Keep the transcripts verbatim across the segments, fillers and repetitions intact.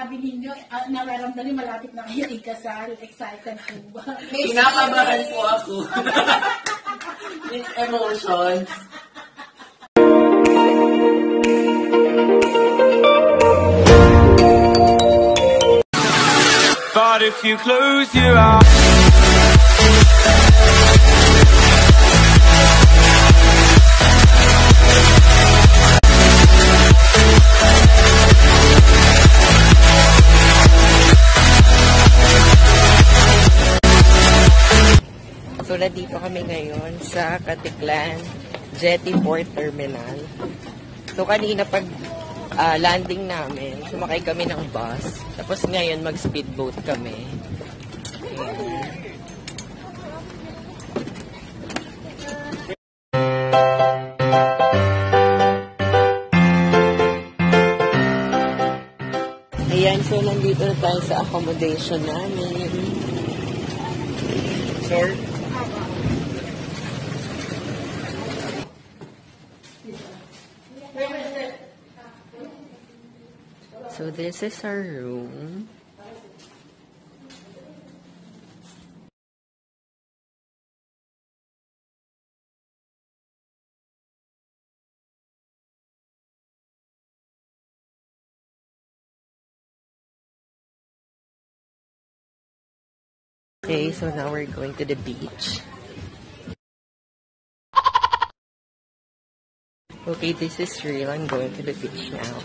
masasabi ninyo? Uh, nararamdaman niyo malapit na kayo ikasal? Excited po ba? Kinakabahan po ako. Mixed emotions. But if you close your eyes, so nandito kami ngayon sa Katiklan Jetty Port Terminal. So kanina pag uh, landing namin, sumakay kami ng bus. Tapos ngayon mag-speedboat kami. Ayan. Ayan, so nandito na tayo sa accommodation namin. Sir? So this is our room. Okay, so now we're going to the beach. Okay, this is real. I'm going to the beach now.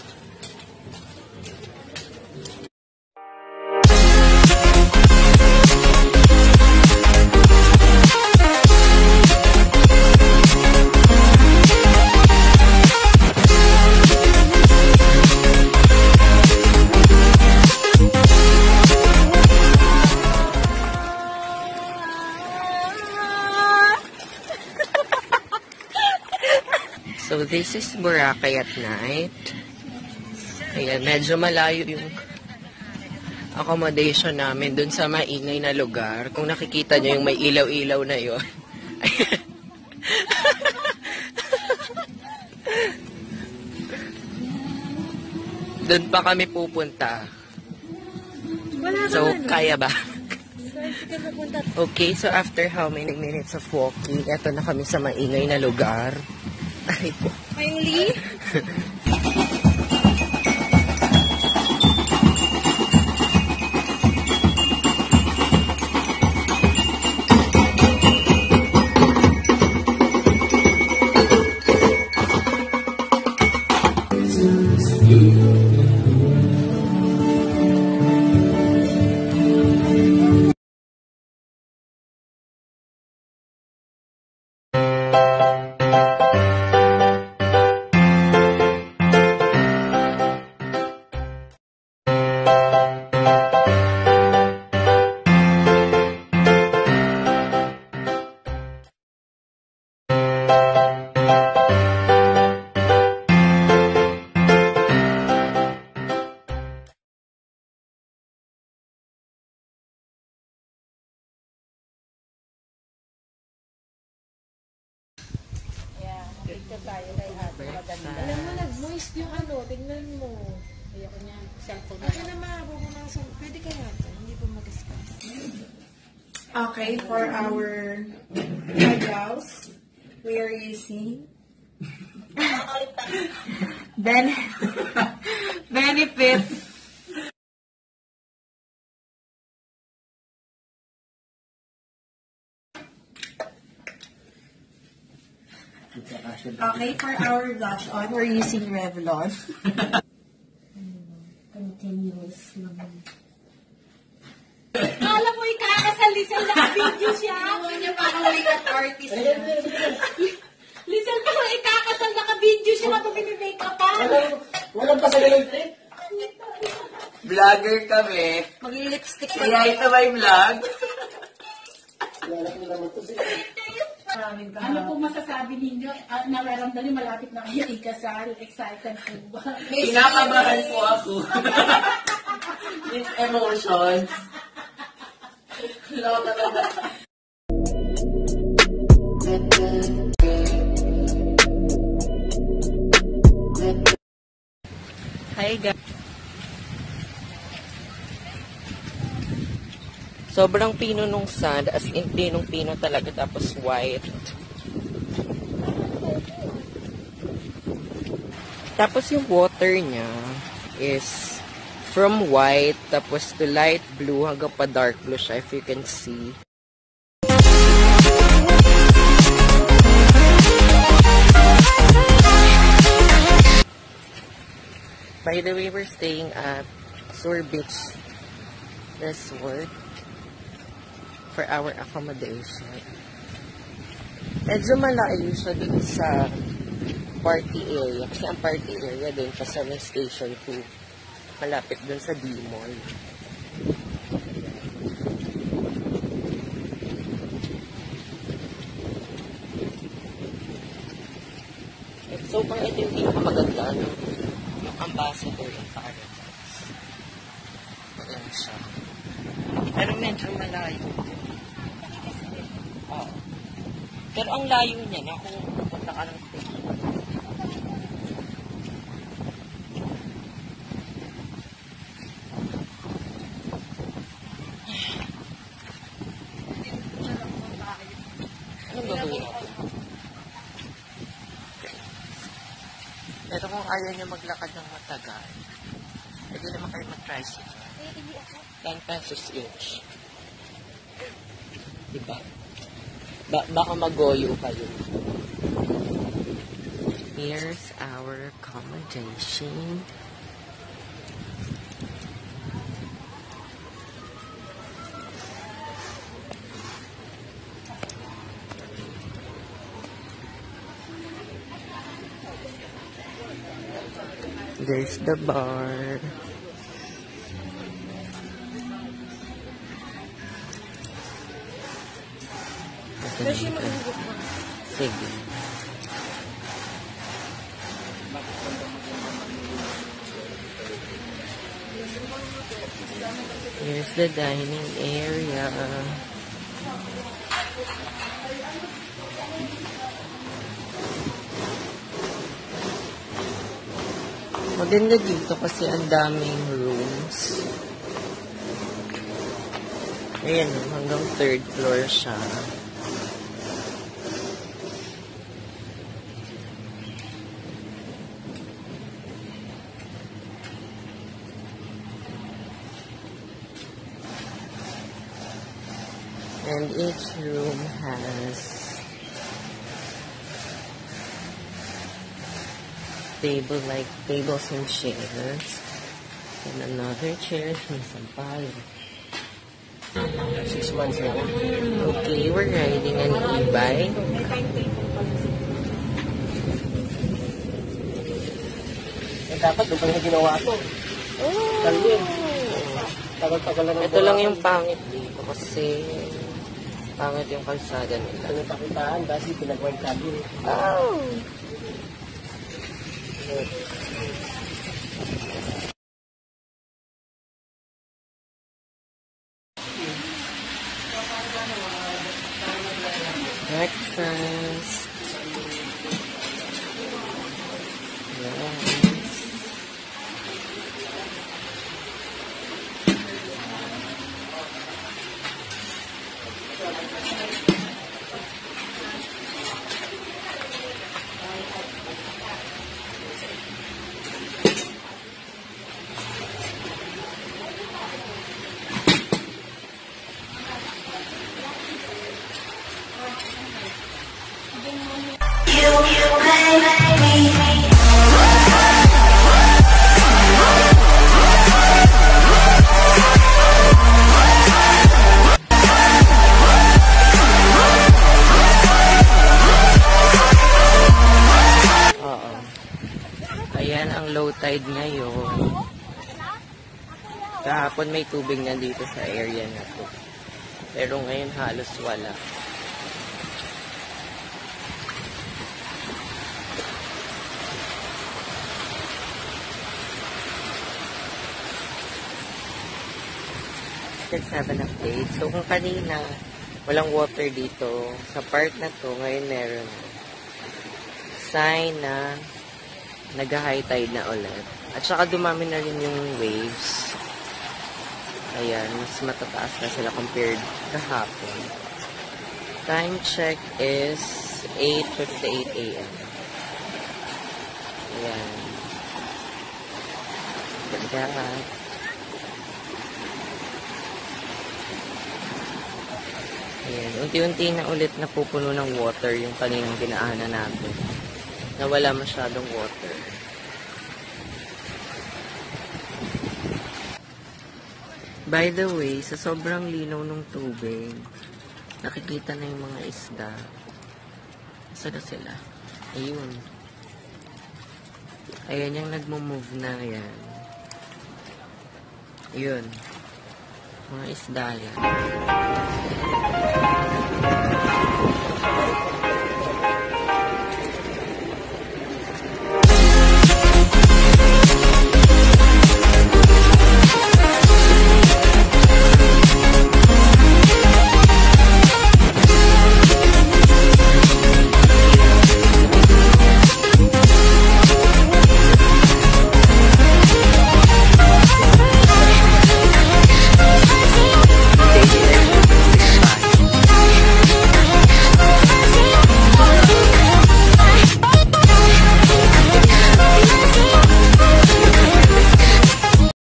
So, this is Boracay at night. Ayan, medyo malayo yung accommodation namin dun sa maingay na lugar. Kung nakikita nyo yung may ilaw-ilaw na yun. Dun pa kami pupunta. So, kaya ba? Okay, so after how many minutes of walking, eto na kami sa maingay na lugar. Ay po. Finally? Tayo kay ate, maganda. Alam mo, nag-moist yung ano, tingnan mo. Ayoko niya, cellphone na. Ako naman, ako naman, pwede kaya ito, hindi pa mag-discuss. Okay, for our eyebrows, we are using Ben Benefit Okay, for our blush on, we're using Revlon. Continuous naman. Alam mo, ikakasal, Lizelle, naka-video siya. Alam niya, parang makeup artist. Lizelle, parang ikakasal, naka-video siya, napapinimake-upan. Walang pasagalong trip. Vlogger kami. Mag-lipstick. Kaya ito may vlog. Wala ko naman ito siya. Ano po masasabi ninyo? Uh, nararamdaman niyo malapit na kayo ikasal? Excited po ba? Kinakabahan po ako. Mixed emotions. Hi guys. Sobrang pino nung sand, as in pinong-pino talaga, tapos white. Tapos yung water niya is from white, tapos to light blue, hanggang pa dark blue siya, if you can see. By the way, we're staying at Sur Beach Resort for our accommodation. Medyo malayo siya dun sa party area. Kasi ang party area dun pa sa Station two. Malapit dun sa D-Mall. So far, ito yung pinakamaganda, no? Yung Ambassador in Paradise. Ayan siya. Pero medyo malayo. Oh. Pero ang layo niya na kung pupunta ka ng station. Anong gagawin natin? Pero kung ayaw niya maglakad ng matagal, pwede naman kayo mag-tricycle. ten pesos each. Diba? Ba baka magoyo kayo. Here's our accommodation. There's the bar. Sige. Here's the dining area. Maganda dito kasi ang daming rooms. Ayan, hanggang third floor siya. And each room has table like tables and chairs. And another chair with some palo. Six months now. Okay, we're riding an e-bike. Eh, dapat doon pa na ginawa ito. Oh. Tagal-tagal na. Ito lang yung pangit dito kasi pangit yung kalsada nila. Ito yung pakitaan kasi pinag-white cabin. Oh! Breakfast. Yes. Low tide ngayon. Kahapon may tubig na dito sa area na to. Pero ngayon halos wala. Let's have an update. So kung kanina walang water dito, sa part na to, ngayon meron. Sign na nag-high tide na ulit. At saka dumami na rin yung waves. Ayan, mas matataas na sila compared kahapon. Time check is eight fifty-eight a m Ayan. Ganda. Ayan, unti-unti na ulit napupuno ng water yung kaninang dinaanan natin. Nawala masyadong water. By the way, sa sobrang linaw ng tubig, nakikita na yung mga isda. Saan na sila? Ayun. Ayan yung nagmo-move na yan. Ayun. Mga isda yan.